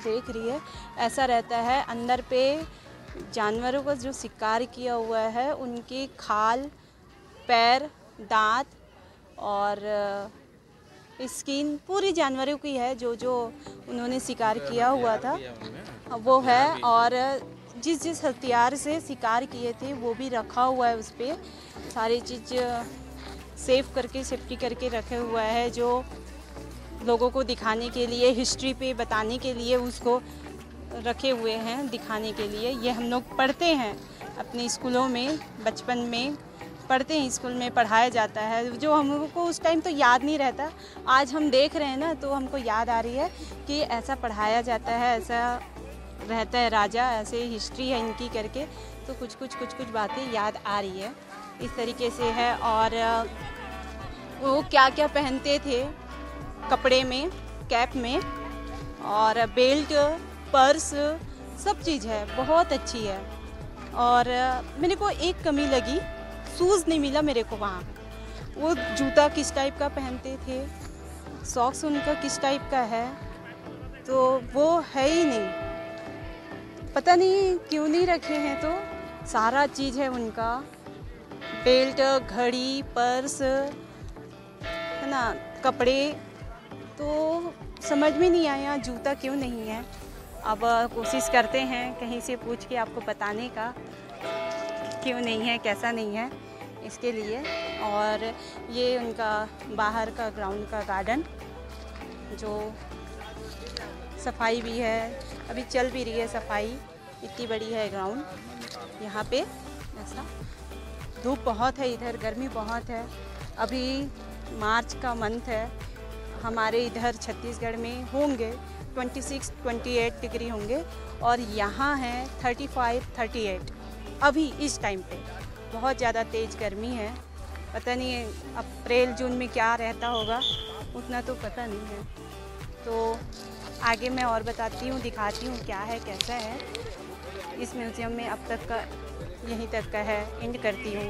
देख रही है, ऐसा रहता है अंदर पे जानवरों का जो शिकार किया हुआ है उनकी खाल, पैर, दांत और स्किन पूरी जानवरों की है, जो जो उन्होंने शिकार किया हुआ था वो है। और जिस जिस हथियार से शिकार किए थे वो भी रखा हुआ है, उस पर सारी चीज़ सेफ करके सेफ्टी करके रखे हुआ है, जो लोगों को दिखाने के लिए, हिस्ट्री पे बताने के लिए उसको रखे हुए हैं, दिखाने के लिए। ये हम लोग पढ़ते हैं अपने स्कूलों में, बचपन में पढ़ते हैं, स्कूल में पढ़ाया जाता है, जो हमको उस टाइम तो याद नहीं रहता। आज हम देख रहे हैं ना तो हमको याद आ रही है कि ऐसा पढ़ाया जाता है, ऐसा रहता है, राजा ऐसे हिस्ट्री है इनकी करके, तो कुछ कुछ बातें याद आ रही है, इस तरीके से है। और वो क्या क्या पहनते थे कपड़े में, कैप में, और बेल्ट, पर्स, सब चीज़ है, बहुत अच्छी है। और मेरे को एक कमी लगी, शूज़ नहीं मिला मेरे को वहाँ। वो जूता किस टाइप का पहनते थे, सॉक्स उनका किस टाइप का है, तो वो है ही नहीं, पता नहीं क्यों नहीं रखे हैं। तो सारा चीज़ है उनका, बेल्ट, घड़ी, पर्स, है ना, कपड़े, तो समझ में नहीं आया जूता क्यों नहीं है। अब कोशिश करते हैं कहीं से पूछ के आपको बताने का, क्यों नहीं है, कैसा नहीं है इसके लिए। और ये उनका बाहर का ग्राउंड का गार्डन, जो सफाई भी है, अभी चल भी रही है सफाई, इतनी बड़ी है ग्राउंड यहाँ पे। ऐसा धूप बहुत है इधर, गर्मी बहुत है, अभी मार्च का मंथ है, हमारे इधर छत्तीसगढ़ में होंगे 26-28 डिग्री होंगे, और यहाँ है 35-38 अभी इस टाइम पे। बहुत ज़्यादा तेज़ गर्मी है, पता नहीं अप्रैल जून में क्या रहता होगा, उतना तो पता नहीं है। तो आगे मैं और बताती हूँ, दिखाती हूँ क्या है, कैसा है इस म्यूज़ियम में। अब तक का यहीं तक का है, एंड करती हूँ।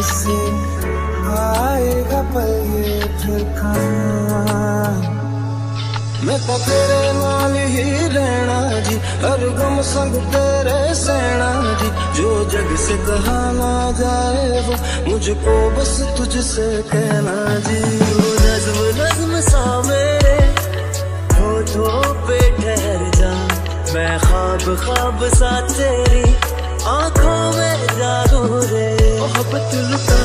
से आएगा पल ये फिर कहाँ। मैं तो तेरे नाल ही रहना जी, हर गम संग तेरे सहना जी। जो जग से कहा ना जाए वो मुझको बस तुझसे कहना जी। वो नज़्म नज़्म सा मेरे होठों पे ठहर जा, मैं ख्वाब ख्वाब सा तेरी आँखों में जागूं रे। मोहब्बत लुटा